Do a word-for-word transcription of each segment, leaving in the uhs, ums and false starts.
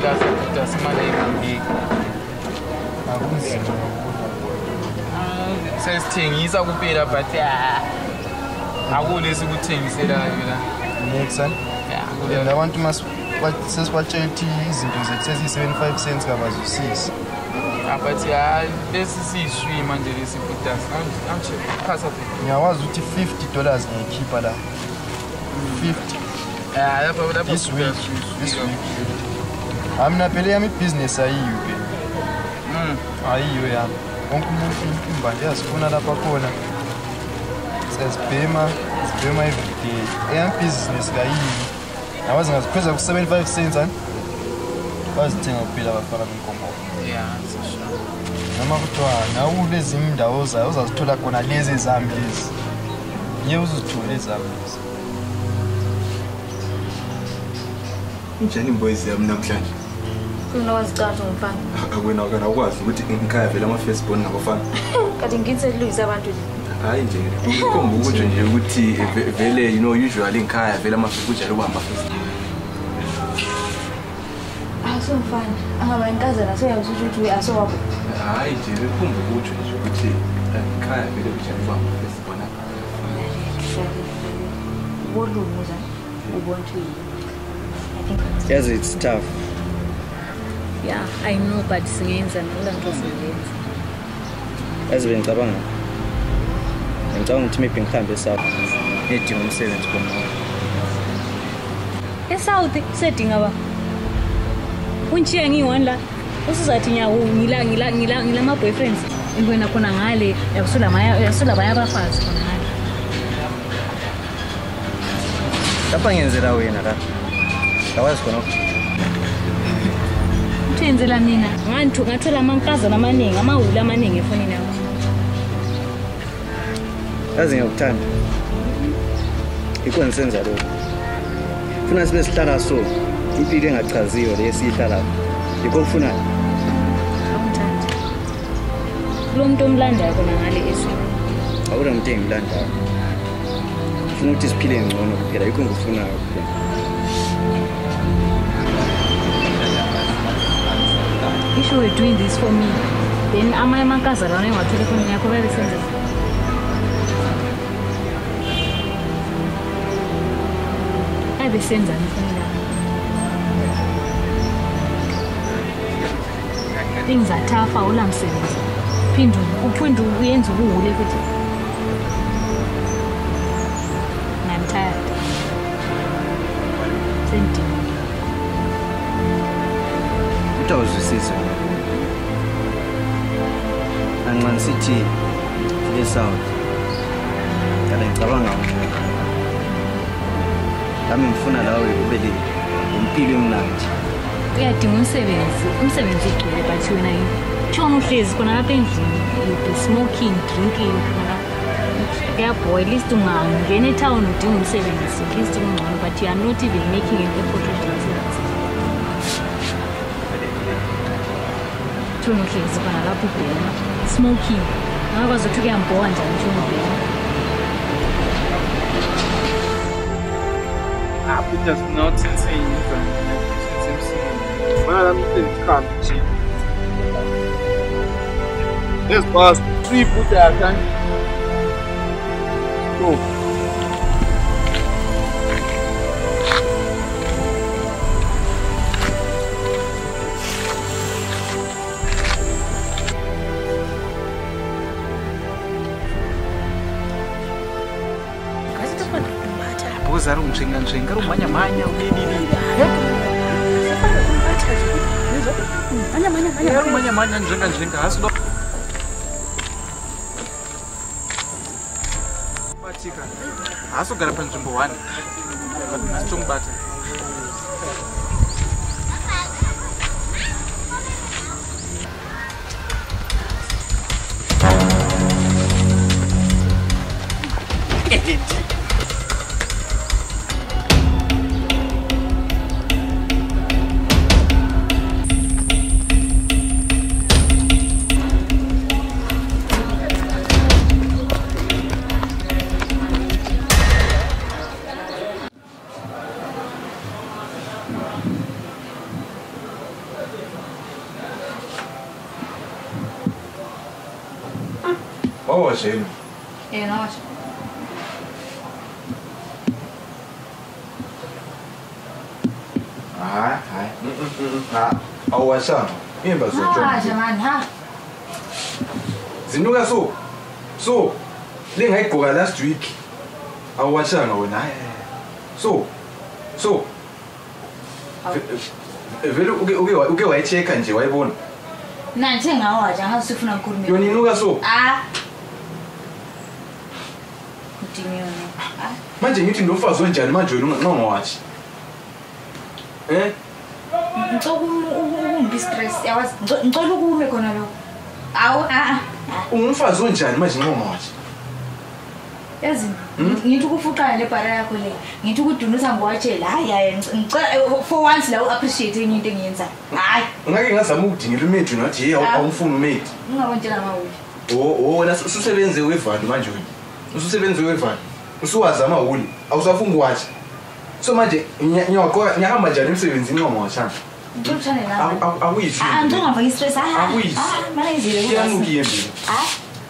Kuphela sibuda simane ngambiki. Akunzima. Sesithengisa kuphela but akule sikuthengiselayo la. Next one. Yeah, and abantu must what sesibatshela ukuthi izinto zethu sezi-seventy-five cents kabazwisisi. But yeah, lesi siyiswi manje lesi futhi angisho phasa phi. Ngiyawazi ukuthi fifty dollars ngiyakhipha la. fifty. Yeah, lapho lapho this week. This week. Amna phela yami business ayiyo phela. Mm. Ayiyo yami. Wonke umuntu imbanje yazifuna lapha khona. Sesibhema, sibhema every day. Eyam business kayiyo. Nawazi ngazipheza ku seventy-five cents ani. Bazithenga kuphela abafana benkomo. Yeah, so sure. Noma kuthiwa nawu lezi indawo zayo uzazithola khona lezi ezami lezi. Ngiye uzithole ezami lezi. Njani boys yami namhlanje? Kuna wazicatha ngomfana. Akwena kana ukwazi ukuthi ngikhaya vele ama first born nabafana. Kade ngitse lose abantu nje. Hayi nje. Ukhomba ukuthi nje ukuthi vele you know usually ngikhaya vele ama kujalo kuba ama first. Aso mfana. Angaba inkazana soyakuthi ukuthi asowabo. Hayi nje ukhomba ukuthi nje ukuthi ngikhaya vele kujalo kuba ama first born. Woluza ubontu yini? Yes, it's tough. Yeah, I know, but singenza nolando singenza. As we ngicabanga. Ngicabanga ukuthi maybe ngikhambe eSouth. Edinga umsebenzi khona. eSouth sedinga ba. Unchiya ngiyi-one la. Usizathi nyawo ngila ngila ngila ngilama boyfriends. Ingwena khona ngale yakusula maya yakusula baya abafazi khona ngale. Lapha ngenzela wena la. Kawazi khona. Uthenzela mina nganthi ngathola amankazana amaningi amahula amaningi efonini yakho. Yazi ngiyakuthanda. Ikho nisenza lokho. Funa sibe sihlala so. Impilo engachaziyo lesihlala. Yikho ufuna. Awuthanda. Lo muntu omlandayo khona ngale eSouth. Awula umuntu engimlandayo. Ufuna ukuthi siphile ngcono kuphela yikho ngikufunayo kuphela. If you were doing this for me, then am I mankazana na engathole khona yakho bebe senza. Abe senza nifuna. Things are tough awula msebenzi. Phindu uphindu uyenza ubuhule futhi. I'm tired. Senti. Utawuzwisisa. Anxani sithi eSouth. Kada ngicabanga ukuthi lami ngifuna lawe ube le impilo emnandi. Uyadinga umsebenzi, umsebenzi igcwele but wena yini? Uhlezi khona lapha endlini, you be smoking, drinking khona. Yabo at least ungangena etown udinga umsebenzi, at least ungcono but you are not even making an effort to do it. Tshona uhlezi khona lapha ubhema, smoking. Ngakwazi ukuthi kuyamboka njani tshona ubhema. Ah, but that's not insane. Man, I'm still calm. This was three put there, can go. Zari umchenga nchenga rumanya manya ubibili manya manya manya rumanya manya njenga njenga haslo batika haso gara pa nzimbo one asitongbata Oh, shame. Eh, no. Hayi, hayi. Ha, awashanga. Imba Ah, zojonga. jamani, ha. Zinuka so. So, lengayigqoka last week. Awashanga wena. Hayi. So. So. Vele uke uke uke wayicheka nje wayibona. Nanthi ngawaja ngasifuna ukukhuluma. Yona inuka so. Ah. Kudiniwe. Ah. Manje ngithi ndomfazi onjani manje wena ungawathi. Eh? Ngicela ukumbi stress yawazi ngicela ukume khona lokho. Awu a a. Ungumfazi onjani manje ngomawathi. Yazi ngithi ukufuqana le bara yakho le. Ngithi ukudunusa ngwatshela hayi hayi ngicela for once la appreciate enye into engiyenza. Hayi. Ngake ngazama ukudingela umate nathi hey awumfuni umate. Ungabontshela ngawuthi. Oh, oh, nasi ususebenze wevani manje wena. Ususebenze wevani. Usuwazama wuli. Awusafuni ukwathi. So manje ngiyaqoqa ngihamba njani emsebenzini noma washana? Ngicela nami. Awuyizwi. Ah, ngicela ngava stress ah. Awuyizwi. Ah, mana izile ukuthi. Yanuki yendini. Ah.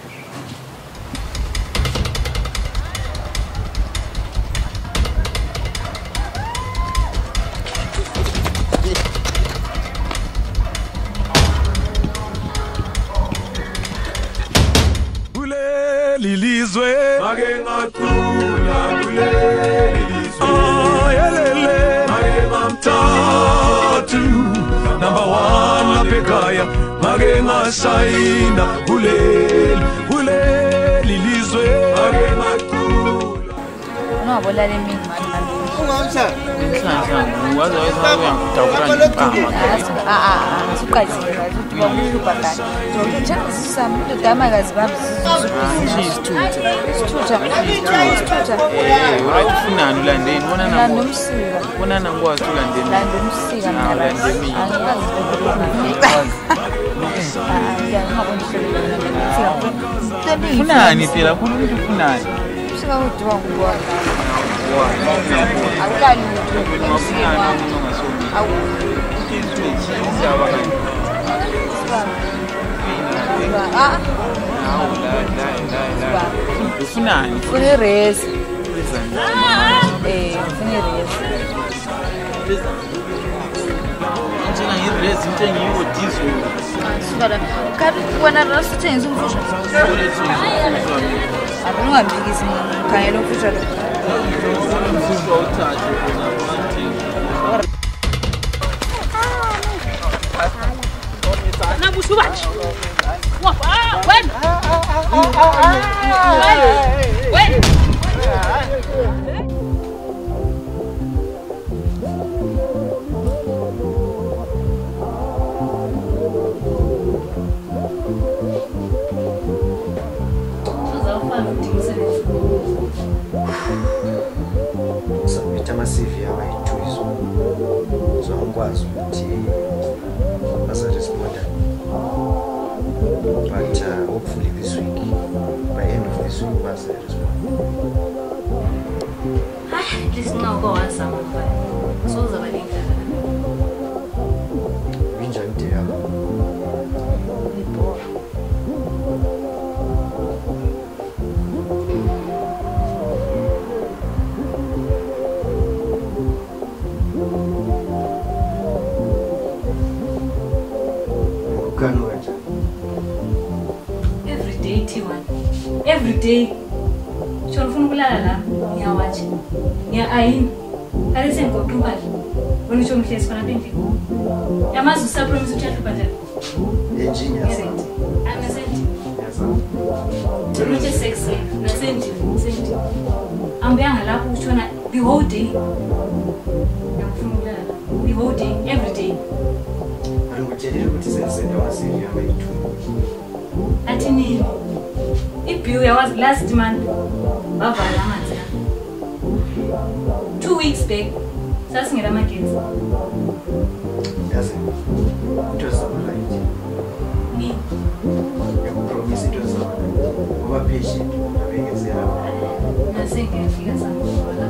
Lilizwe make ngaqula kuleli lizwe ayelele make ngamthathu number one lapha ekhaya make ngasayina kuleli kuleli lizwe make ngaqula Ungabona le mini manje. Ungamshaya. Inhlanhla waze wayesaba uyangidawula ngipama. Ah ah suqathile ukuthi bakuhlupha kahle. Zonke nje sisami udama kazi bami Isithutha. sisithutha. Sisithutha. Eh, uright ufunani ulandeni bona La na nomsika. bona na ngikwazi ulandeni. La nomsika Ah, mina. ulande mina. Angikazi ukuthi ah ngiyabona ukuthi Ufunani phela khulu umuntu ufunani. usika udiwa ngubona. Awulali awu ah Ufunani? ufuna race eh ufuna race Njena ngirezi into engiyiwo diesel. sibala kabi wena rasithengisa umfusha abungambikisi khanyela umfusha lo Umfusha uthathe bona abantu. Nabusu bathi. Wa wena. Wena. Submit ama-C V awayithu izo. So angikwazi ukuthi bazaresponda. But uh, hopefully this week, by end of this week, bazaresponda. Hayi, lisinqoko wasama mfana. Soza balinga. Injani day yakho? Ukano wena. Every day T one. Every day. Sholo ufuna ukulala la. Ngiyawathi. Ngiya ayini. Kale sengoqhubala. Wena uthi umhlezi khona bendini. Yamazi usapromise ukuthi ahlupha njani. Engineer. Amesendi. Yes. Uthi sex slave. Nasendi. Sendi. Ambuyanga lapho utshona the whole day. Ngiyafuna ukulala. The whole day, every day. Angikutshelile ukuthi senzele ama-C V awayithu. Athi nini? Ibill yawazi last month. Bavala amanzi. Two weeks back. Sasingela amagetsi. Yazi. Into zama right. Ni Ngiyakupromise into zama. Uba patient abengezela. nasengefika samvala.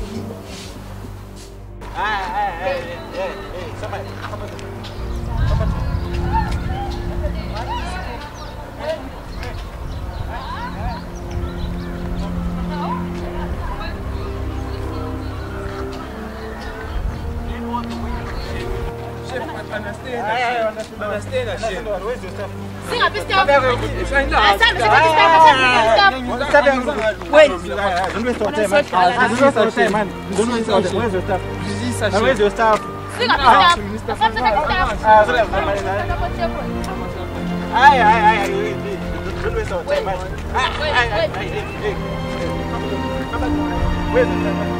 Hey, hey, hey, hey, hey, somebody, come on. Come on. understand. I understand that shit. Where's your stuff? Sing up, stop. Find out. Stop, stop, stop. Wait. Don't waste your time, man. Don't waste your time, man. Don't waste your time. Where's your stuff? Now, where's your stuff? Sing up, stop. Stop, stop, stop. Ah, sorry, I'm Aye, aye, aye, aye. Don't waste your time, man. Aye, aye, aye, aye, aye. Come back. Where's your stuff?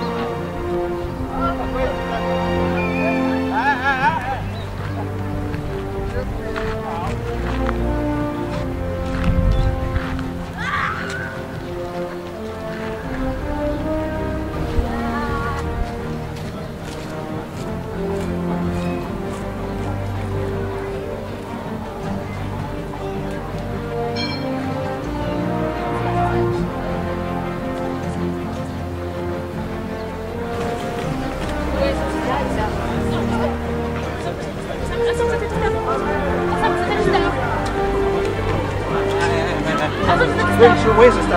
Where's the stuff?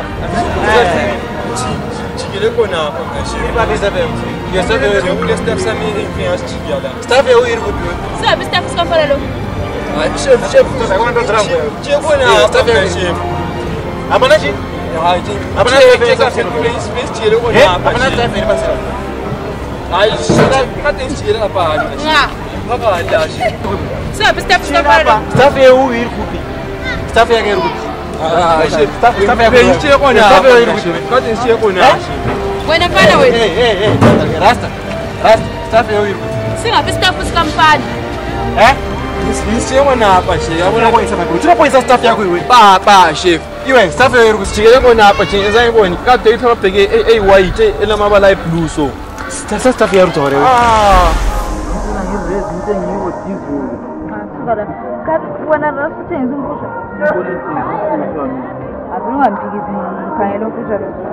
Chigele kona kwa shit. Ba bisa be. Yo sa be we step sa mi influence chigela. Step e we irgo. Stop, stop, stop para lo. Ah, chef, chef, I want to drop. Che kona step e chef. Amana ji? Ha ji. Amana e ka se place space chigele kona. Amana step e ba sa. Ai, shida ka tin chigele na pa. Nga. Ba ba ya shi. Stop, stop, stop para lo. Stop e we irgo. Stop e irgo. Ah, chef, stop, stop e irgo. Che kona. Stop e irgo. Ka tin che kona. Wena pana we. Hey, hey, hey. Rasta. Rasta. Stop e irgo. Sing up, stop uskampani. Eh? Isiona hapa chef. Abona kwa isama. Utira kwa isa staff yako iwe. Ba ba chef. Iwe staff e irgo. Chigele kona hapa chef. Eza ngoni ka te ithama pege e white ela mabala e blue so. Staff staff ya ruto wewe. Ah. Wana rasa tenzi mpusha. Abinu ngampikizi mkhanyelo mpusha.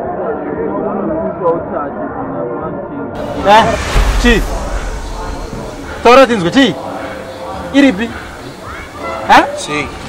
Eh? Chi. Tora tinzwe chi. Iripi. Ha? Chi.